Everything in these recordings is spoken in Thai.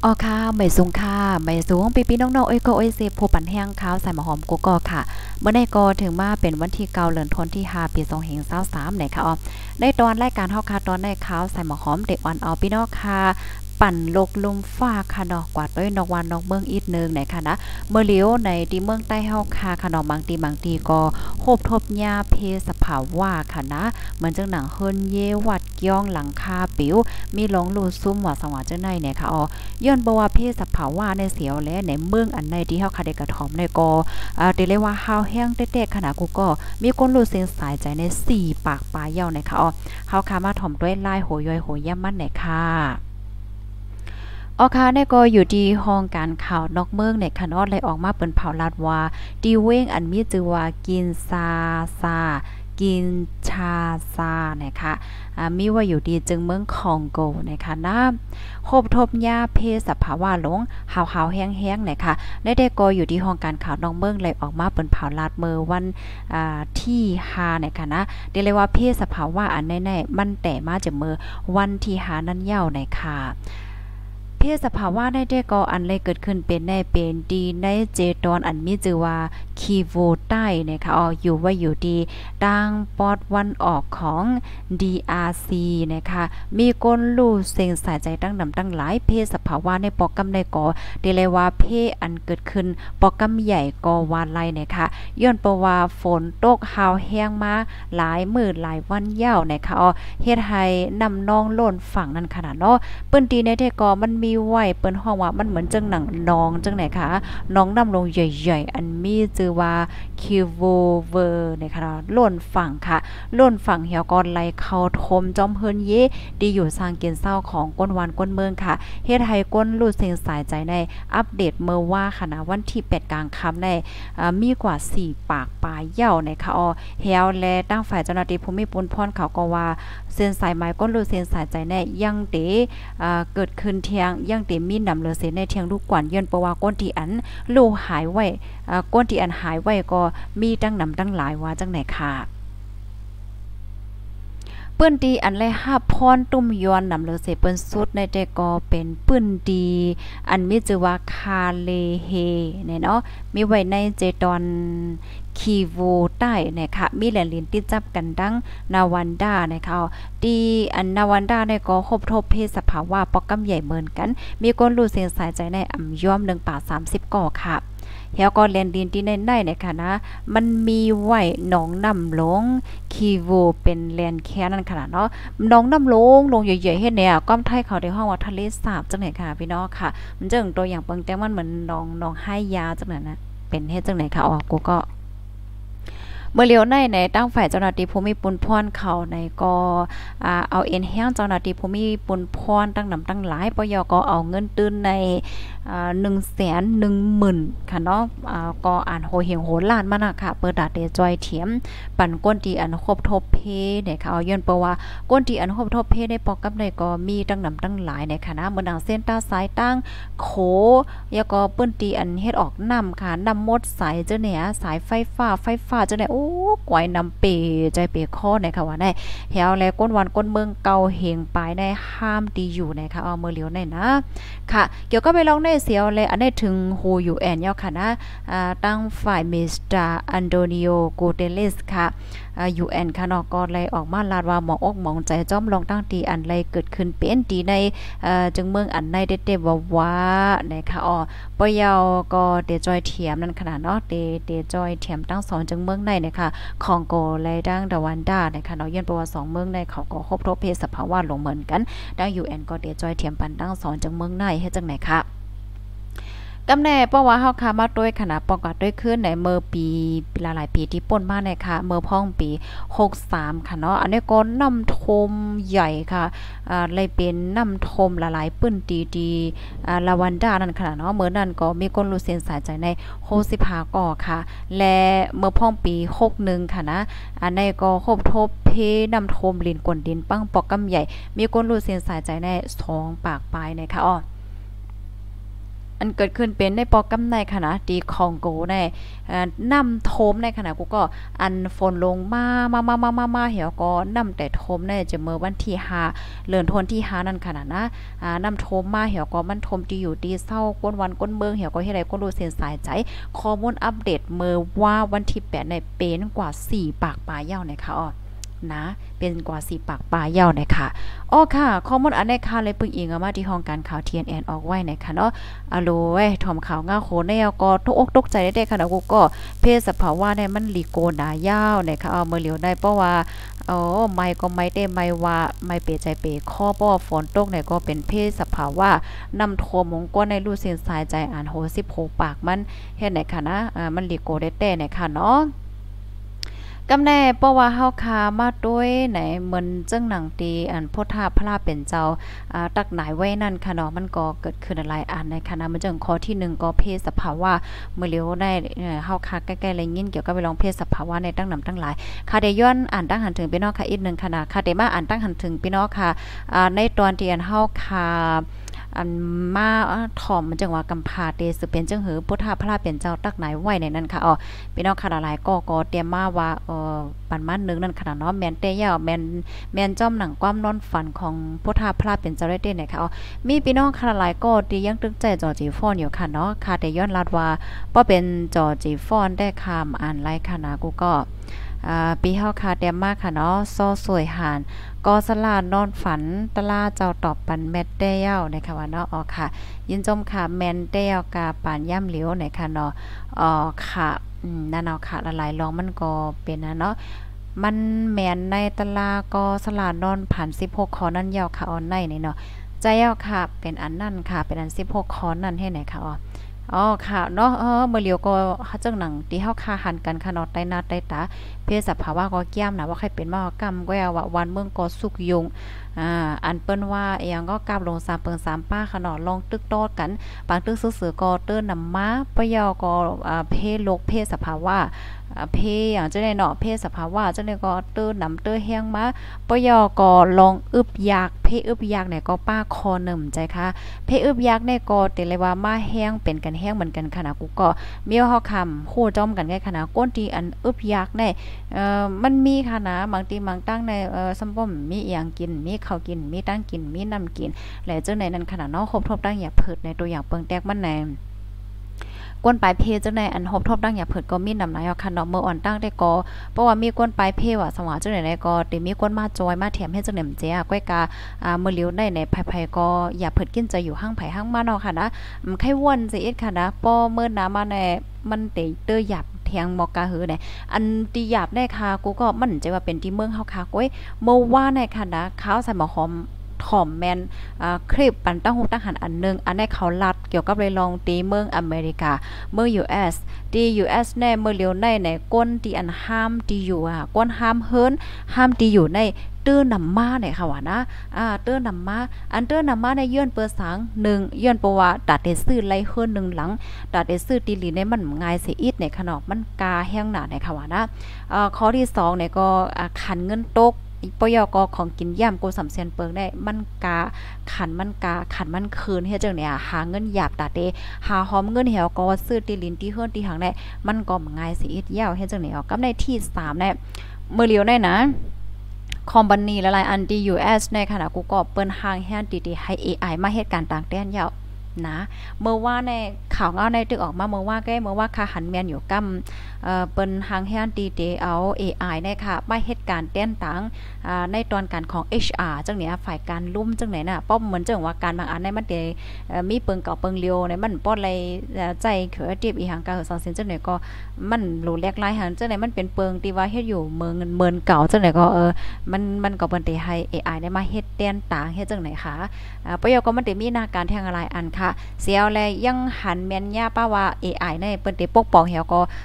อ๋อค่ะไม่สูงค่ะไม่สูงปีน้องๆเอ้ยก็เอ้ยเซผู้ปั่นแห้งขาวใส่หมอหอมกูก็ค่ะเมื่อในก็ถึงมาเป็นวันที่9เดือนธันวาคมที่5ปี2523ไหนค่ะอ๋อในตอนรายการเฮาค่ะตอนในขาวใส่หมอหอมเด็กอ่อนเอาพี่น้องค่ะปั่นลกลมฟ้าค่ะเนาะกวาดด้วยนอกวันนอกเมืองอีกนึงไหนค่ะนะเมื่อเลี้ยวในที่เมืองใต้เฮาค่ะค่ะเนาะบางทีก็โฮบทบหญ้าเพสภาวะค่ะนะเหมือนจังหนังเฮิรนเยวัดย่องหลังคาปิวมีหลงลูซุ่มว่าสังหวะจังได๋เนี่ยค่ะอ๋อ ย้อนบ่ว่าเพศสภาวะในเสียวและในเมืองอันใดที่เฮาค่ะได้กระทอมในก็ติเลยว่าฮาวแห้งเต๊ะๆขนาดกูก็มีคนรู้เส้นสายใจใน4ปากปลายยาวนะคะอ๋อเฮาค่ะมาถ่อมด้วยลายโหยย้อยโหยย่ำมันไหนค่ะอ๋อค่ะเนี่ยก็อยู่ที่ห้องการข่าวนอกเมืองในคะเนาะเลยออกมาเปิ้นเผาลาดว่าตีเว้งอันมีชื่อว่ากินกินชาซานะคะมีว่าอยู่ดีจึงเมืองคองโกนะคะน้ำคบทบยาเพศสภาวะหลงหาวๆแห้งๆนะคะได้ก็อยู่ที่ห้องการข่าวนอกเมืองเลยออกมาเปิ้นเผาลาดเมื่อวันที่5นะคะนะเรียกเลยว่าเพศสภาวะอันแน่ๆมันแต่มาจะเมื่อวันที่5นั้นยาวนะคะเพศสภาวะได้ก็อันเลยเกิดขึ้นเป็นในเป็นดีในเจตอนอันมีชื่อว่าคีโวใต้นะคะอยู่ว่าอยู่ดีดังปอดวันออกของ DRC นะคะมีก้นลู่เซ็งสายใจตั้งนำตั้งหลายเพศสภาวะในปอกกำในก่อเดเลยว่าเพศอันเกิดขึ้นปอกกำใหญ่ก่อวานไลนะคะย้อนเพราะว่าฝนตกหาวแห้งมาหลายมื้อหลายวันยาวนะคะเฮ็ดให้น้ำนองล้นฝั่งนั้นขนาดเนาะเปิ้นตีในแต่ก็มันมีไว้เปิ้นฮ้องว่ามันเหมือนจังหนังนองจังไหนคะน้องน้ำลงใหญ่ๆอันมีชื่อว่าคิวโวเวอร์นะคะล้นฝั่งค่ะล้นฝั่งเหี่ยวก่อนไหลเข้าทมจอมเฮินเยดีอยู่สร้างเกณฑ์เศร้าของก้นวานก้นเมืองค่ะเฮ็ดให้ก้นรูดเสียงสายใจในอัปเดตเมื่อว่าค่ะนะวันที่8กลางค่ำในมีกว่า4ปากปลายเหย้านะคะเหี่ยวและตั้งฝ่ายเจ้าหน้าที่ภูมิพลพรเขาก็ว่าเส้นสายไม้ก้นรูดเส้นสายใจในยังเตเกิดขึ้นเที่ยงยังเตมีนำเหลือเส้นในเที่ยงลูกกวนย้อนเพราะว่าก้นที่อันลูหายไว้ก้นที่อันหายไว้ก็มีตั้งนำตั้งหลายว่าจังไหนค่ะเปิ้นดีอันแลฮับพรตุ้มยอนนำเลอเสเปิ้นสุดในแต่ก็เป็นปื้นดีอันมีชื่อว่าคาเลเฮเนี่ยเนาะมีไว้ในเจตอนคีโวใต้นะคะมีแหลนลินติดจับกันดังนาวันดานะคะตีอันนาวันดาเนี่ยก็ครบทบเพศสภาวะปอกกำใหญ่เหมือนกันมีคนรู้เสียงสายใจในอ่ำย่อม1ป่า30ก่อค่ะเฮาก็แลนดินที่ในนะคะนะมันมีไว้หนองน้ำหลงคีโวเป็นแลนแค่นั้นขนาดเนาะหนองน้ำลงใหญ่ๆเฮ็ดเนี่ยก้อมไทยเขาได้ฮ้องว่าทะเลสาบจังไหนค่ะพี่น้องค่ะมันจังตัวอย่างเปิงแต่มันเหมือนหนองไห้ยาจังนั้นนะเป็นเฮ็ดจังไหนค่ะกูก็เมื่อเลียวในตั้งฝ่ายเจ้าหน้าที่ภูมิปุนพรเขาในก็เอาเอ็นแห้งเจ้าหน้าที่ภูมิปุนพรตั้งนำตั้งหลายปยก็เอาเงินตื้นใน110,000ค่ะเนาะก็อ่านโหเหียงโหล้านมานะค่ะเปิดดาเตจอยเถียมปั่นก้นตีอันครบทบเพเนี่ยค่ะเอาย้อนเปว่าก้นตีอันครบทบเพได้ปอกกับได้ก็มีตั้งนำตั้งหลายในคณะเมื่อดังเส้นตาสายตั้งโขยก็เปิ้นตีอันเฮ็ดออกน้ำค่ะน้ำมดสายเจ้าเนี่ยสายไฟฟ้าเจ้าเนี่ยโอ้กวยนำเปใจเปข้อเนี่ยค่ะว่าได้เฮาแลก้นวันก้นเมืองเก่าเฮงปลายได้ห้ามตีอยู่นะคะเอาเมื่อเลียวในนะค่ะเกี่ยวก็ไปลองในเสียวเลยอันนี้ถึงฮูยูแอนยาวค่ะนะตั้งฝ่ายมิสเตอร์อันโดนิโอโกเตเลสค่ะUN ค่ะเนาะก็เลยออกมาลาดว่าหมองอกหมองใจจ้อมลองตั้งตีอันเลยเกิดขึ้นเป็นตีในจึงเมืองอันในเด็ดๆว่านะคะปยาวก็เตจอยเทียมนั่นขนาดเนาะเตจอยเทียมตั้ง2จึงเมืองในนะคะคองโกและดังดาวันดานะคะเนาะย้อนประวัติ2เมืองในเขาก็ครบทบเพศสภาวะลงเหมือนกันดัง UN ก็เตจอยเทียมปันตั้ง2จึงเมืองในเฮ็ดจังไหนคะกำแน่เพราะว่าเฮาค่ะมาด้วยขณะป้องกันด้วยขึ้นในเมื่อปีหลายๆปีที่ป่นมาเนี่ยค่ะเมื่อพ้องปี63ค่ะเนาะอันนี้ก็น้ำท่วมใหญ่ค่ะเลยเป็นน้ำท่วมหลายๆปื้นดีลาวันดานั่นค่ะเนาะเมื่อนั้นก็มีคนรู้เส้นสายใจใน65ก่อค่ะและเมื่อพ้องปี61ค่ะนะอันนี้ก็ครบทบเพน้ำท่วมลินกวนดินปังปอกกำใหญ่มีคนรู้เส้นสายใจใน2ปากปลายนะคะอันเกิดขึ้นเป็นในปอกำในขณะตีคองโกในน้ำทมในขณะกูก็อันฝนลงมาเหี่ยวก็น้ำแต่ทมในจะเมื่อวันที่5เดือนธันวาคมที่5นั่นขนาดนะน้ำทมมาเหี่ยวก็มันทมที่อยู่ที่เศร้าก้นวันก้นเมืองเหี่ยวก็เฮ็ดให้ก้นรู้เส้นสายใจข้อมูลอัปเดตเมื่อว่าวันที่8ในเป็นกว่า4ปากปลายยาวนะคะอ้อนะเป็นกว่า4ปากปลายยาวนะคะอ้อค่ะข้อมูลอันใดค่ะเลยปึงอิงมาที่ห้องการข่าว TNN ออกไว้นะคะเนาะอะโลเว้ยถ่อมข่าวง่าโคแนวก็ตกอกตกใจได้ค่ะนะกูก็เพศสภาวะเนี่ยมันลีโกนายาวนะคะเอามือเหลียวได้เพราะว่าไม่ก็ไม่ได้ไม่ว่าไม่เปใจเปข้อเพราะว่าฝนตกเนี่ยก็เป็นเพศสภาวะนำท่วมมงก้นในรูเส้นสายใจอ่านโห16ปากมันเฮ็ดไหนค่ะนะมันลีโกได้แต่ไหนค่ะเนาะกำแน่เพราะว่าเฮาคามาด้วยไหนเหมือนจังหนังตีอันพุทธาพระเป็นเจ้าตักหนายไว้นั่นค่ะเนาะมันก็เกิดขึ้นหลายอันในคณะมันจังข้อที่1ก็เพศสภาวะเมื่อเลียวได้เฮาคาใกล้ๆเลยยินเกี่ยวกับไปลองเพศสภาวะในตั้งนำตั้งหลายค่ะได้ย้อนอ่านตั้งหันถึงพี่น้องค่ะอีกนึงค่ะนะค่ะได้มาอ่านตั้งหันถึงพี่น้องค่ะในตอนที่อันเฮาคาอันมาถ่อมมันจังว่ากำพาเตสือเป็นจังหือพุทธาพระเป็นเจ้าตักไหนไว้ในนั้นค่ะพี่น้องค่ะหลายก็เตรียมมาว่าปันมานึงนั่นค่ะเนาะแม่นเตยาวแม่นจ้อมหนังความนอนฝันของพุทธาพระเป็นเจ้าได้เด้ไหนค่ะมีพี่น้องค่ะหลายก็ที่ยังตึกใจจอจีฟอนอยู่ค่ะเนาะค่ะแต่ย้อนลัดว่าบ่เป็นจอจีฟอนได้คำอ่านไลค่ะนะกูก็ปีเฮาค่ะเตรียมมาค่ะเนาะซอสวยหานก็สลานอนฝันตลาเจ้าตอบปันแมตเต้ยาวนะคะว่าเนาะค่ะยินจมค่ะแมนเต้ยาวกาปานย่ำเหลียวนะคะเนาะค่ะนั่นเนาะค่ะหลายๆลองมันก็เป็นนะเนาะมันแมนในตลาก็สลานอนผ่าน16คอนั่นยาวค่ะออนในนี่เนาะใจยาวค่ะเป็นอันนั่นค่ะเป็นอัน16คอนั่นให้ไหนค่ะค่ะเนาะเมื่อเลียวก็จังหนังที่เฮาคาหันกันค่ะเนาะใต้หน้าใต้ตาเพศสภาวะก็แก้มนะว่าใครเป็นมากรรมก็ว่าวันเมืองก็สุกยงอันเปิ้นว่าอีหยังก็กราบลง3เปิง3ป้าค่ะเนาะลองตึกโตดกันบางตึกซื่อๆก็เติ้นนำมาปะยอก็เพศโลกเพศสภาวะเพอย่างจังได๋เนาะเพศสภาวะจังได๋ก็เติ้นนำเติ้นแฮงมาปะยอก็ลองอึบยากเพอึบยากเนี่ยก็ป้าคอหนึ่มใจค่ะเพอึบยากเนี่ยก็ติเลยว่ามาแฮงเป็นกันแฮงเหมือนกันค่ะนะกูก็มีเฮาคำคู่จ้อมกันไงค่ะนะก้นที่อันอึบยากเนี่ยมันมีค่ะนะบางทีบางตั้งในซัมป้อมมีอีหยังกินมีข้าวกินมีตั้งกินมีน้ำกินและจังในนั้นขนาดเนาะครบทบตั้งอย่าเพิดในตัวอย่างเปิงแตกมันแนมก้นปลายเพจังในอันครบทบตั้งอย่าเพิดก็มีนำหลายค่ะเนาะเมื่ออ่อนตั้งได้ก็เพราะว่ามีก้นปลายเพว่าสว่าจังไหนก็ได้มีก้นมาจอยมาแถมให้จังแหนมเจ้าก้อยกามื้อเลียวได้ในไผๆก็อย่าเพิดกินจะอยู่ห้างไผห้างมาเนาะค่ะนะไข้วนสิเอ็ดค่ะนะป้อเมื่อน้ำมาในมันเตยเตยหยับเทียงมอกาหือเนี่ยอันที่หยาบได้ค่ะกูก็มั่นใจว่าเป็นที่เมืองเฮาค่ะก้อยเมื่อว่าในค่ะนะข้าวใส่หมอหอมถ่อมแมนคลิปปันตั้งหูตั้งหันอันนึงอันได้เขาลัดเกี่ยวกับเลยลองตีเมืองอเมริกาเมือง US ที่ US แน่เมื่อเลียวในก้นที่อันห้ามที่อยู่ก้นห้ามเฮิรนห้ามที่อยู่ในเตื้อนำมาเนี่ยค่ะว่านะเตื้อนำมาอันเตื้อนำมาในเยื่อนเปิดสัง1เยื่อนเพราะว่าตัดได้ซื้อไล่เฮิรน1หลังตัดได้ซื้อตีหลีในมันง่ายสิอีดในขนมมันกาแห้งหนาในค่ะว่านะข้อที่2เนี่ยก็ขันเงินตกปยกของกินย่ำกูสำเซียนเปิงได้มันกาขันมันคืนเฮ็ดจังเนี่ยหาเงินหยาบตาเตหาหอมเงินเหี่ยวก็ซื้อตีลินตีเฮิรนตีหังได้มันก็ง่ายสิอีดยาวเฮ็ดจังเนี่ยกับในที่3เนี่ยมื้อเลียวได้นะคอมพานีหลายๆอันที่ US ในขณะกูก็เปิ้นห้างแฮนดีๆให้ AI มาเฮ็ดการต่างแดนยาวนะเมื่อว่าในข่าวเงาในตึกออกมาเมื่อว่าค่าหันแมนอยู่กำเปิ้นหางแฮนดีๆเอา AI เนี่ยค่ะมาเฮ็ดการแต้นต่างในตอนการของ HR จังเนี่ยฝ่ายการลุ่มจังไหนน่ะป้อมเหมือนจังว่าการบางอันในมันได้มีเปิงเก่าเปิงเลียวในมันป้อนอะไรใจเขียวเตียบอีหังกา2เซนจังไหนก็มันหลูแลกหลายหันจังไหนมันเป็นเปิงที่ว่าเฮ็ดอยู่เมืองเก่าจังไหนก็มันก็เปิ้นได้ให้ AI ได้มาเฮ็ดแต้นต่างเฮ็ดจังไหนคะประโยคก็มันได้มีหน้าการแทงอะไรอันค่ะเสียวแลยังหันแม่นย่าป้าว่า AI ในเปิ้นได้ปกป้องเหี่ยวก็ให้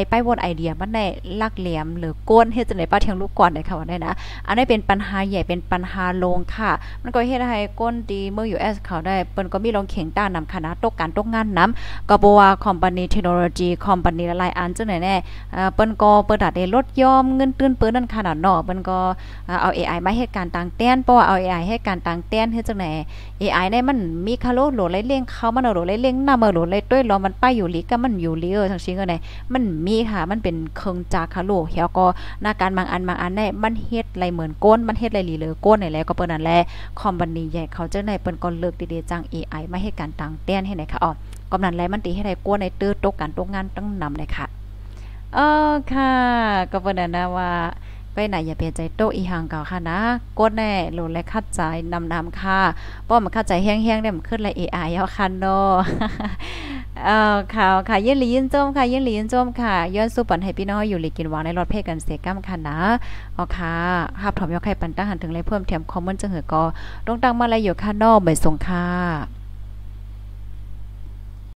ป้ายวนไอเดียมันได้ลักเหลี่ยมหรือก้นเฮ็ดจังได๋ป้าเทียงลูกก่อนได้ค่ะว่าได้นะอันนี้เป็นปัญหาใหญ่เป็นปัญหาโลงค่ะมันก็เฮ็ดให้ก้นดีเมื่อ US เขาได้เปิ้นก็มีลงเข็งต้านำคณะตกการตกงานนํก็บ่ว่าคอมพานีเทคโนโลยีคอมพานีหลายๆอันจังได๋แน่เปิ้นก็เปิดได้ลดยอมเงินตื้นเปิ้นนั่นขนาดเนาะเปิ้นก็เอา AI มาเฮ็ดการต่างแต้นเพราะว่าเอา AI เฮ็ดการต่างแต้นเฮ็ดจังได๋ AI เนี่ยมันมีคาโลโหลไล่เลี้ยงเขามันเอาโหลไล่เลี้ยงนำเอาโหลไล่ต้วยรอมันไปอยู่ลิก็มันอยู่ลิจังซี่ก็ได้มันมีค่ะมันเป็นเครื่องจักรคาโลแล้วก็หน้าการบางอันได้มันเฮ็ดไหลเหมือนก้นมันเฮ็ดไหลหลีเลอก้นนี่แหละก็เปิ้นนั่นแหละคอมพานีใหญ่เขาจังได๋เปิ้นก็เลิกดีๆจัง AI มาเฮ็ดการต่างแต้นให้ไหนค่ะก็นั่นแหละมันติให้ได้ก้นในตื้อตกการตกงานตั้งนำเลยค่ะค่ะก็เปิ้นนั่นนะว่าไปไหนอย่าเปลี่ยนใจโตอีหังเก่าค่ะนะกดแน่โหลดและคัดใจนำค่ะป้อมันคัดใจแห้งๆได้มันขึ้นเลย AI เอาคันเนาะค่ะยินหลียินจมค่ะยินหลียินจมค่ะย้อนสู้ปันให้พี่น้องอยู่หลีกินหวานในรถเพกันเสก้ำค่ะนะค่ะภาพถอมยกไข่ปันตั้งหันถึงเลยเพิ่มเทียมคอมเมนต์จังหือก็ต้องตั้งมาอะไรอยู่ค่ะนอกใบส่งค่ะ